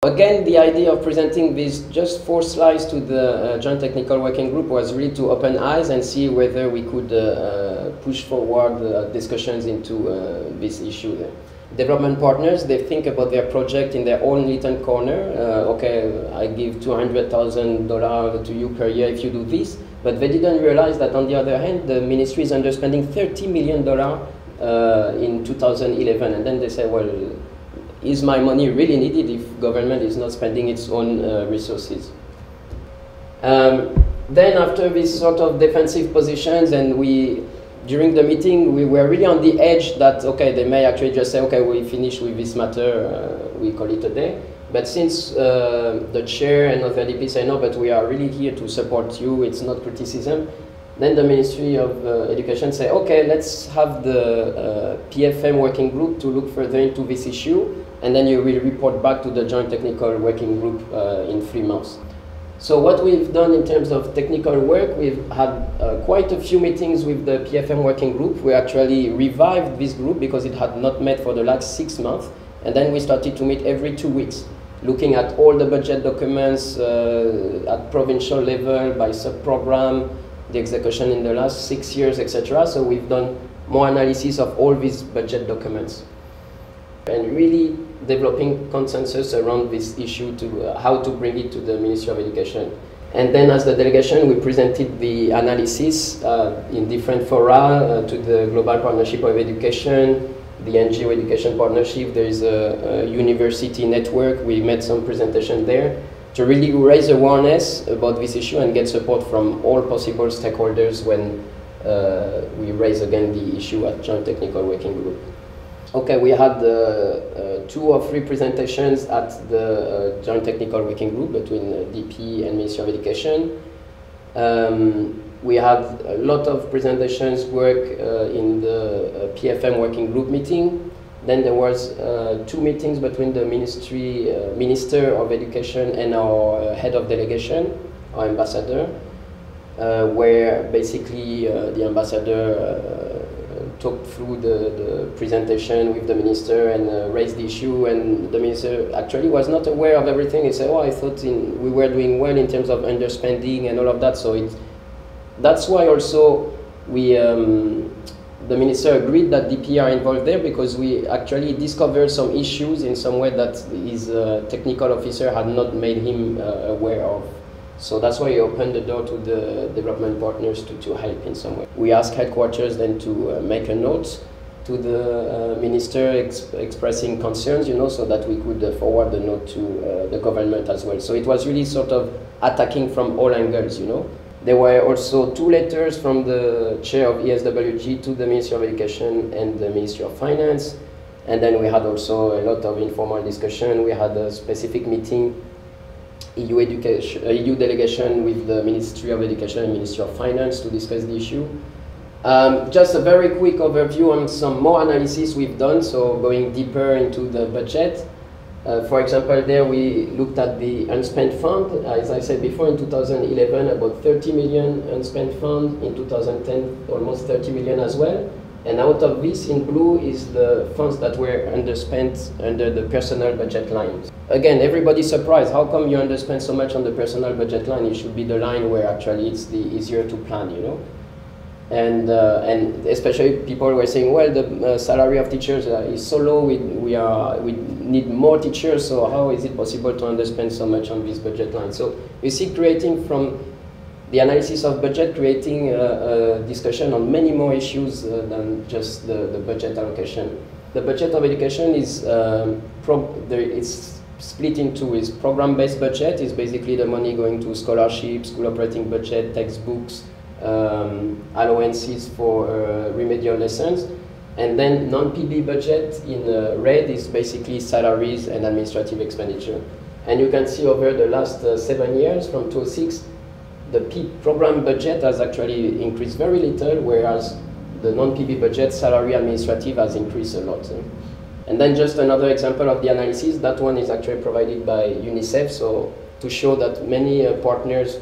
Again, the idea of presenting these just 4 slides to the Joint Technical Working Group was really to open eyes and see whether we could push forward discussions into this issue there. Development partners, they think about their project in their own little corner. Okay, I give $200,000 to you per year if you do this, but they didn't realize that on the other hand, the ministry is underspending $30 million in 2011, and then they say, well, is my money really needed if government is not spending its own resources? Then after these sort of defensive positions, and during the meeting, we were really on the edge that, okay, they may actually just say, okay, we finish with this matter, we call it a day. But since the chair and other DP say, no, but we are really here to support you, it's not criticism, then the Ministry of Education say, okay, let's have the PFM working group to look further into this issue, and then you will report back to the Joint Technical Working Group in 3 months. So what we've done in terms of technical work, we've had quite a few meetings with the PFM working group. We actually revived this group because it had not met for the last 6 months, and then we started to meet every 2 weeks, looking at all the budget documents at provincial level, by sub-program, the execution in the last 6 years, etc. So we've done more analysis of all these budget documents and really developing consensus around this issue to how to bring it to the Ministry of Education. And then as the delegation, we presented the analysis in different fora to the Global Partnership of Education, the NGO Education Partnership. There is a university network. We made some presentation there to really raise awareness about this issue and get support from all possible stakeholders when we raise again the issue at Joint Technical Working Group. Okay, we had 2 or 3 presentations at the Joint Technical Working Group between DP and Ministry of Education. We had a lot of presentations work in the PFM Working Group meeting. Then there was 2 meetings between the Minister of Education and our head of delegation, our ambassador, where basically the ambassador talked through the presentation with the minister and raised the issue, and the minister actually was not aware of everything. He said, oh, I thought we were doing well in terms of underspending and all of that. So that's why also the minister agreed that DP are involved there, because we actually discovered some issues in some way that his technical officer had not made him aware of. So that's why he opened the door to the development partners to help in some way. We asked headquarters then to make a note to the minister expressing concerns, so that we could forward the note to the government as well. So it was really sort of attacking from all angles, There were also 2 letters from the chair of ESWG to the Ministry of Education and the Ministry of Finance. And then we had also a lot of informal discussion. We had a specific meeting, EU delegation with the Ministry of Education and Ministry of Finance to discuss the issue. Just a very quick overview on some more analysis we've done, so going deeper into the budget. For example, there we looked at the unspent fund. As I said before, in 2011, about 30 million unspent fund. In 2010, almost 30 million as well. And out of this, in blue, is the funds that were underspent under the personal budget line. Again, everybody's surprised. How come you underspend so much on the personal budget line? It should be the line where actually it's the easier to plan, And especially people were saying, well, the salary of teachers is so low, we need more teachers, so how is it possible to underspend so much on this budget line? So you see, creating from the analysis of budget, creating a discussion on many more issues than just the budget allocation. The budget of education is it's split into is program-based budget, is basically the money going to scholarships, school operating budget, textbooks, allowances for remedial lessons, and then non-PB budget in red is basically salaries and administrative expenditure. And you can see over the last 7 years, from 2006, the program budget has actually increased very little, whereas the non-PB budget, salary administrative, has increased a lot. And then just another example of the analysis, that one is actually provided by UNICEF, so to show that many partners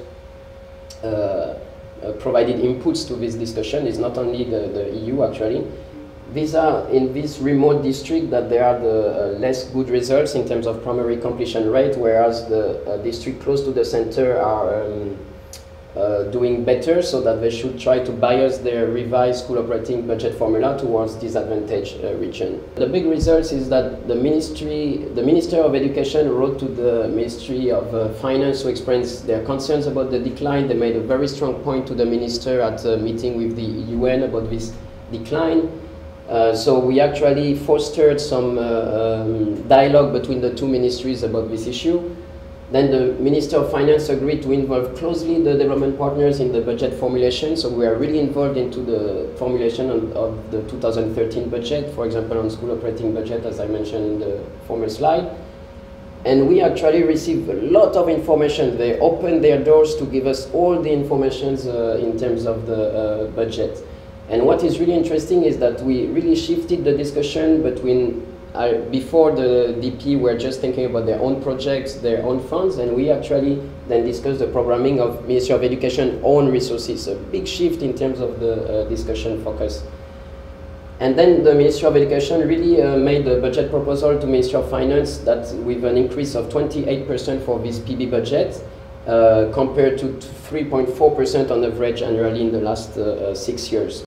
provided inputs to this discussion. It's not only the EU actually. these are in this remote district that there are the less good results in terms of primary completion rate, whereas the district close to the center are doing better, so that they should try to bias their revised school operating budget formula towards disadvantaged region. The big results is that the Minister of Education wrote to the Ministry of Finance to express their concerns about the decline. They made a very strong point to the minister at a meeting with the UN about this decline. So we actually fostered some dialogue between the two ministries about this issue. Then the Minister of Finance agreed to involve closely the development partners in the budget formulation. So we are really involved into the formulation of the 2013 budget, for example, on school operating budget, as I mentioned in the former slide. And we actually received a lot of information. They opened their doors to give us all the information in terms of the budget. And what is really interesting is that we really shifted the discussion between before the DP were just thinking about their own projects, their own funds, and we actually then discussed the programming of Ministry of Education own resources, a big shift in terms of the discussion focus. And then the Ministry of Education really made a budget proposal to Ministry of Finance that with an increase of 28% for this PB budget, compared to 3.4% on average annually in the last 6 years.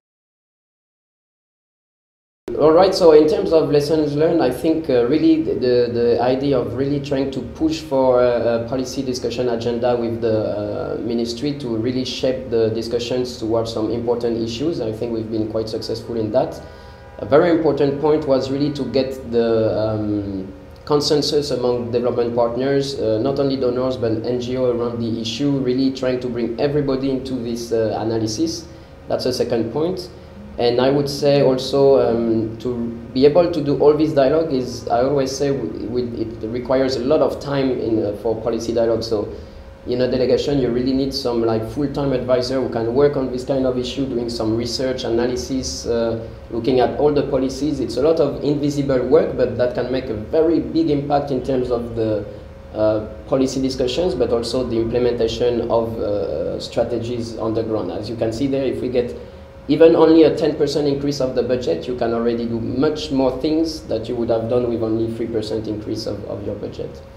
All right, so in terms of lessons learned, I think really the idea of really trying to push for a policy discussion agenda with the ministry to really shape the discussions towards some important issues. I think we've been quite successful in that. A very important point was really to get the consensus among development partners, not only donors but NGO around the issue, really trying to bring everybody into this analysis. That's a second point. And I would say also to be able to do all this dialogue is, I always say, it requires a lot of time for policy dialogue. So in a delegation, you really need some like full-time advisor who can work on this kind of issue, doing some research, analysis, looking at all the policies. It's a lot of invisible work, but that can make a very big impact in terms of the policy discussions, but also the implementation of strategies on the ground. As you can see there, if we get even only a 10% increase of the budget, you can already do much more things that you would have done with only 3% increase of your budget.